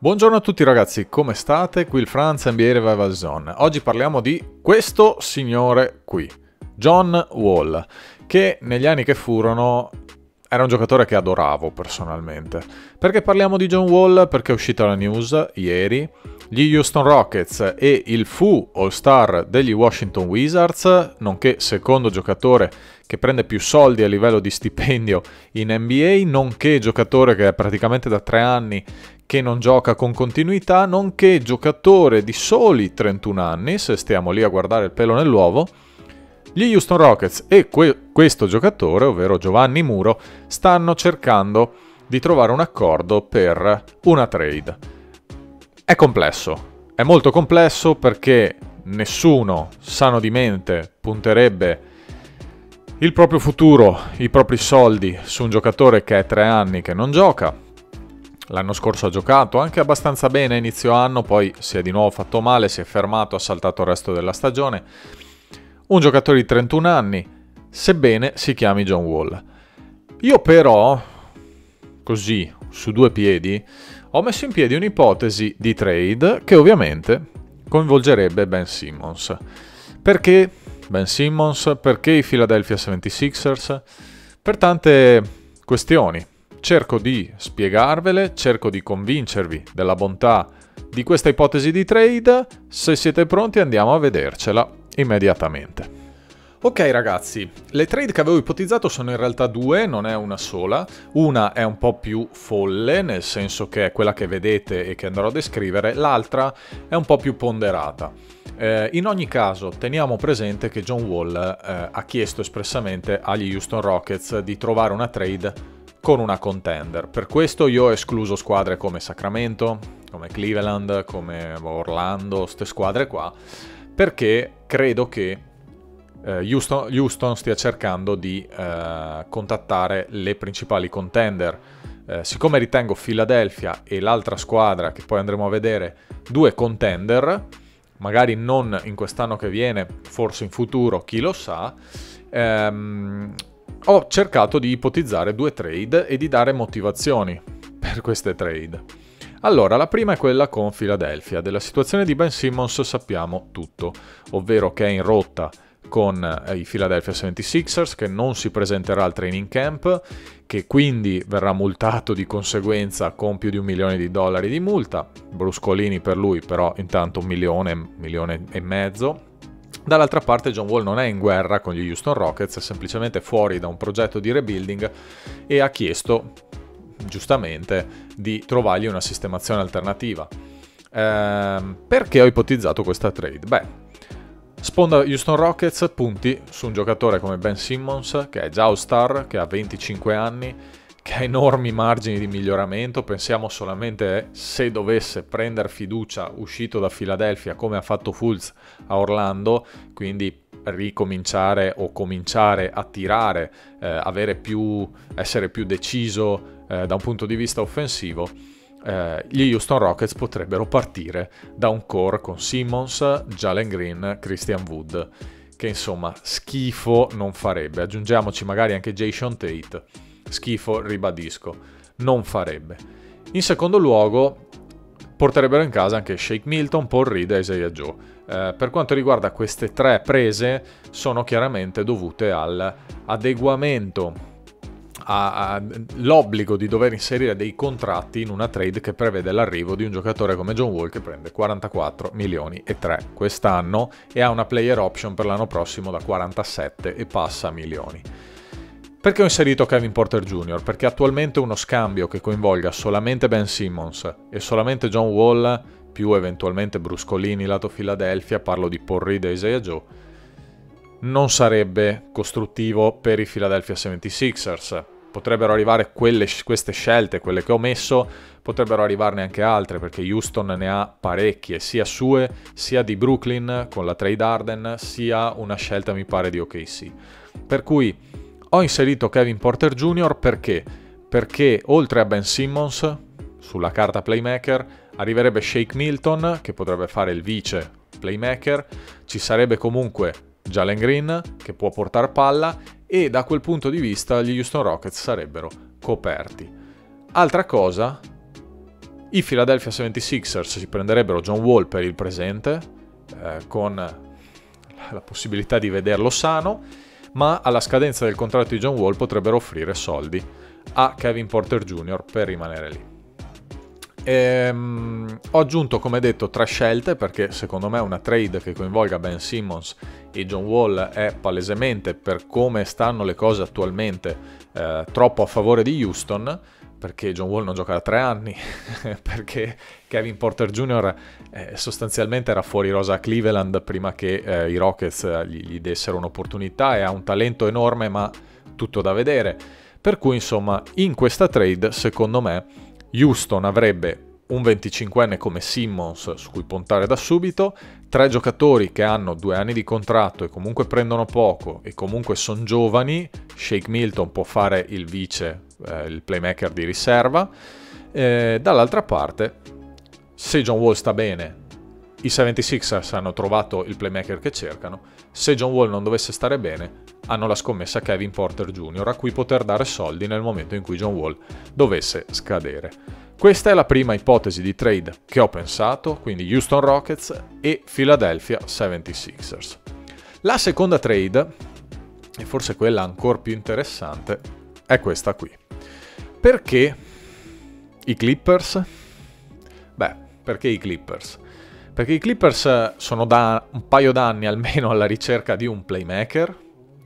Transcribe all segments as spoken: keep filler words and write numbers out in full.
Buongiorno a tutti ragazzi, come state? Qui il Franz, N B A Revival Zone. Oggi parliamo di questo signore qui, John Wall, che negli anni che furono era un giocatore che adoravo personalmente. Perché parliamo di John Wall? Perché è uscita la news ieri. Gli Houston Rockets e il fu All-Star degli Washington Wizards, nonché secondo giocatore che prende più soldi a livello di stipendio in N B A, nonché giocatore che è praticamente da tre anni che non gioca con continuità, nonché giocatore di soli trentuno anni, se stiamo lì a guardare il pelo nell'uovo. Gli Houston Rockets e que- questo giocatore, ovvero Giovanni Muro, stanno cercando di trovare un accordo per una trade. È complesso, è molto complesso perché nessuno, sano di mente, punterebbe il proprio futuro, i propri soldi su un giocatore che è tre anni che non gioca. L'anno scorso ha giocato anche abbastanza bene a inizio anno, poi si è di nuovo fatto male, si è fermato, ha saltato il resto della stagione. Un giocatore di trentuno anni, sebbene si chiami John Wall. Io però, così, su due piedi, ho messo in piedi un'ipotesi di trade che ovviamente coinvolgerebbe Ben Simmons. Perché Ben Simmons? Perché i Philadelphia settantasei ers? Per tante questioni. Cerco di spiegarvele, cerco di convincervi della bontà di questa ipotesi di trade. Se siete pronti andiamo a vedercela immediatamente. Ok ragazzi, le trade che avevo ipotizzato sono in realtà due, non è una sola. Una è un po' più folle, nel senso che è quella che vedete e che andrò a descrivere, l'altra è un po' più ponderata. Eh, in ogni caso teniamo presente che John Wall eh, ha chiesto espressamente agli Houston Rockets di trovare una trade con una contender. Per questo io ho escluso squadre come Sacramento, come Cleveland, come Orlando, queste squadre qua, perché credo che eh, Houston, Houston stia cercando di eh, contattare le principali contender. Eh, siccome ritengo Philadelphia e l'altra squadra, che poi andremo a vedere, due contender, magari non in quest'anno che viene, forse in futuro, chi lo sa, ehm, ho cercato di ipotizzare due trade e di dare motivazioni per queste trade. Allora, la prima è quella con Philadelphia. Della situazione di Ben Simmons sappiamo tutto, ovvero che è in rotta con eh, i Philadelphia settantasei ers, che non si presenterà al training camp, che quindi verrà multato di conseguenza con più di un milione di dollari di multa. Bruscolini per lui, però intanto un milione, milione e mezzo. Dall'altra parte John Wall non è in guerra con gli Houston Rockets, è semplicemente fuori da un progetto di rebuilding e ha chiesto, giustamente, di trovargli una sistemazione alternativa. Ehm, perché ho ipotizzato questa trade? Beh, sponda Houston Rockets, punti su un giocatore come Ben Simmons, che è già All-Star, che ha venticinque anni, che ha enormi margini di miglioramento. Pensiamo solamente se dovesse prendere fiducia uscito da Philadelphia come ha fatto Fultz a Orlando, quindi ricominciare o cominciare a tirare, eh, avere più, essere più deciso eh, da un punto di vista offensivo. Eh, gli Houston Rockets potrebbero partire da un core con Simmons, Jalen Green, Christian Wood, che insomma schifo non farebbe. Aggiungiamoci magari anche Jason Tate. Schifo, ribadisco, non farebbe. In secondo luogo porterebbero in casa anche Shake Milton, Paul Reed e Isaiah Joe. Eh, per quanto riguarda queste tre prese, sono chiaramente dovute all'adeguamento, all'obbligo di dover inserire dei contratti in una trade che prevede l'arrivo di un giocatore come John Wall, che prende quarantaquattro milioni e tre quest'anno e ha una player option per l'anno prossimo da quarantasette e passa milioni. Perché ho inserito Kevin Porter Junior? Perché attualmente uno scambio che coinvolga solamente Ben Simmons e solamente John Wall, più eventualmente Bruscolini lato Philadelphia, parlo di Paul Reed e Isaiah Joe, non sarebbe costruttivo per i Philadelphia settantasei ers. Potrebbero arrivare quelle, queste scelte, quelle che ho messo, potrebbero arrivarne anche altre, perché Houston ne ha parecchie, sia sue, sia di Brooklyn con la trade Harden, sia una scelta mi pare di O K C. Per cui ho inserito Kevin Porter Junior perché? Perché oltre a Ben Simmons, sulla carta playmaker, arriverebbe Shake Milton, che potrebbe fare il vice playmaker, ci sarebbe comunque Jalen Green, che può portare palla, e da quel punto di vista gli Houston Rockets sarebbero coperti. Altra cosa, I Philadelphia settantasei ers si prenderebbero John Wall per il presente, eh, con la possibilità di vederlo sano, ma alla scadenza del contratto di John Wall potrebbero offrire soldi a Kevin Porter Junior per rimanere lì. Ehm, ho aggiunto, come detto, tre scelte, perché secondo me una trade che coinvolga Ben Simmons e John Wall è palesemente, per come stanno le cose attualmente, eh, troppo a favore di Houston, perché John Wall non gioca da tre anni, perché Kevin Porter Junior eh, sostanzialmente era fuori rosa a Cleveland prima che eh, i Rockets eh, gli, gli dessero un'opportunità, e ha un talento enorme, ma tutto da vedere. Per cui, insomma, in questa trade, secondo me, Houston avrebbe un venticinquenne come Simmons su cui puntare da subito, tre giocatori che hanno due anni di contratto e comunque prendono poco e comunque sono giovani. Shake Milton può fare il vice, eh, il playmaker di riserva. Eh, dall'altra parte, se John Wall sta bene, i settantasei ers hanno trovato il playmaker che cercano. Se John Wall non dovesse stare bene, hanno la scommessa Kevin Porter Junior a cui poter dare soldi nel momento in cui John Wall dovesse scadere. Questa è la prima ipotesi di trade che ho pensato, quindi Houston Rockets e Philadelphia settantasei ers. La seconda trade, e forse quella ancora più interessante, è questa qui. Perché i Clippers? Beh, perché i Clippers? Perché i Clippers sono da un paio d'anni almeno alla ricerca di un playmaker.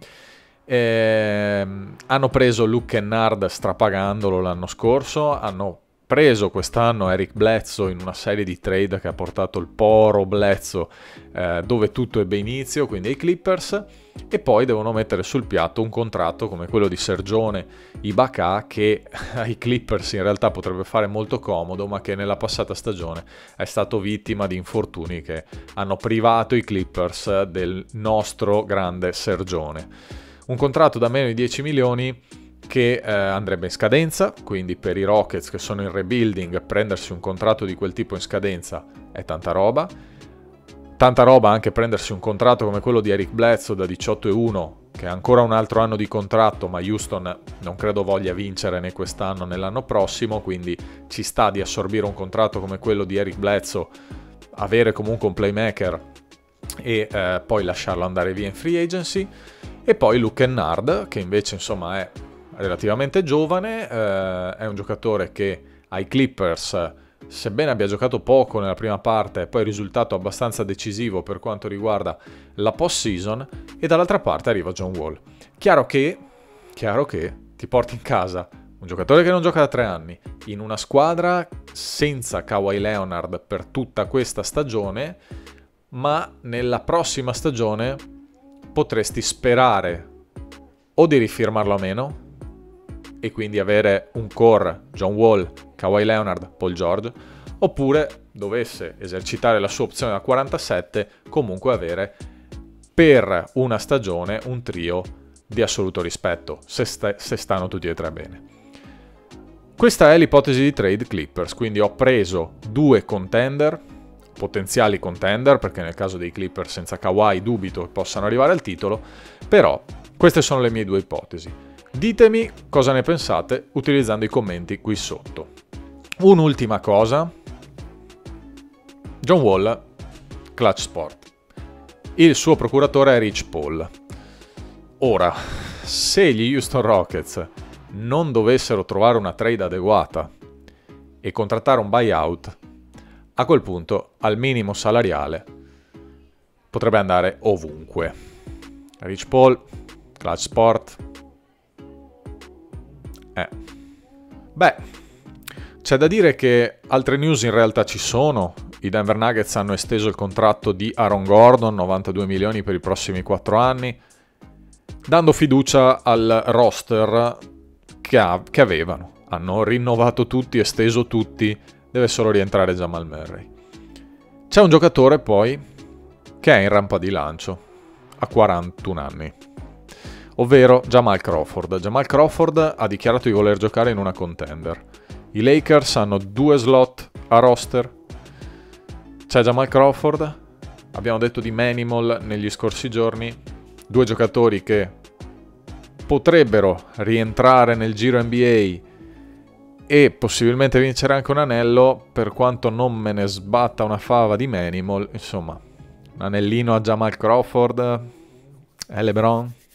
Eh, hanno preso Luke Kennard strapagandolo l'anno scorso, hanno preso quest'anno Eric Bledsoe in una serie di trade che ha portato il poro Bledsoe eh, dove tutto ebbe inizio, quindi ai Clippers, e poi devono mettere sul piatto un contratto come quello di Sergione Ibaka, che ai Clippers in realtà potrebbe fare molto comodo, ma che nella passata stagione è stato vittima di infortuni che hanno privato i Clippers del nostro grande Sergione. Un contratto da meno di dieci milioni che eh, andrebbe in scadenza, quindi per i Rockets che sono in rebuilding prendersi un contratto di quel tipo in scadenza è tanta roba. Tanta roba anche prendersi un contratto come quello di Eric Bledsoe da diciotto e uno, che ha ancora un altro anno di contratto, ma Houston non credo voglia vincere né quest'anno né l'anno prossimo, quindi ci sta di assorbire un contratto come quello di Eric Bledsoe, avere comunque un playmaker e eh, poi lasciarlo andare via in free agency. E poi Luke Kennard, che invece insomma è relativamente giovane, eh, è un giocatore che ai Clippers, sebbene abbia giocato poco nella prima parte, è poi risultato abbastanza decisivo per quanto riguarda la post-season, e dall'altra parte arriva John Wall. Chiaro che, chiaro che ti porti in casa un giocatore che non gioca da tre anni, in una squadra senza Kawhi Leonard per tutta questa stagione, ma nella prossima stagione potresti sperare o di rifirmarlo a meno, e quindi avere un core John Wall, Kawhi Leonard, Paul George, oppure dovesse esercitare la sua opzione da quarantasette, comunque avere per una stagione un trio di assoluto rispetto, se, sta, se stanno tutti e tre bene. Questa è l'ipotesi di trade Clippers, quindi ho preso due contender, potenziali contender, perché nel caso dei Clippers senza Kawhi dubito che possano arrivare al titolo, però queste sono le mie due ipotesi. Ditemi cosa ne pensate utilizzando i commenti qui sotto. Un'ultima cosa, John Wall, Clutch Sport. Il suo procuratore è Rich Paul. Ora, se gli Houston Rockets non dovessero trovare una trade adeguata e contrattare un buyout, a quel punto al minimo salariale potrebbe andare ovunque. Rich Paul, Clutch Sport. Eh. Beh, c'è da dire che altre news in realtà ci sono. I Denver Nuggets hanno esteso il contratto di Aaron Gordon, novantadue milioni per i prossimi quattro anni, dando fiducia al roster che, ha, che avevano. Hanno rinnovato tutti, esteso tutti, deve solo rientrare Jamal Murray. C'è un giocatore poi che è in rampa di lancio, a quarantuno anni, ovvero Jamal Crawford. Jamal Crawford ha dichiarato di voler giocare in una contender. I Lakers hanno due slot a roster. C'è Jamal Crawford, abbiamo detto di Manimal negli scorsi giorni, due giocatori che potrebbero rientrare nel giro N B A e possibilmente vincere anche un anello, per quanto non me ne sbatta una fava di Manimal. Insomma, un anellino a Jamal Crawford, eh, LeBron.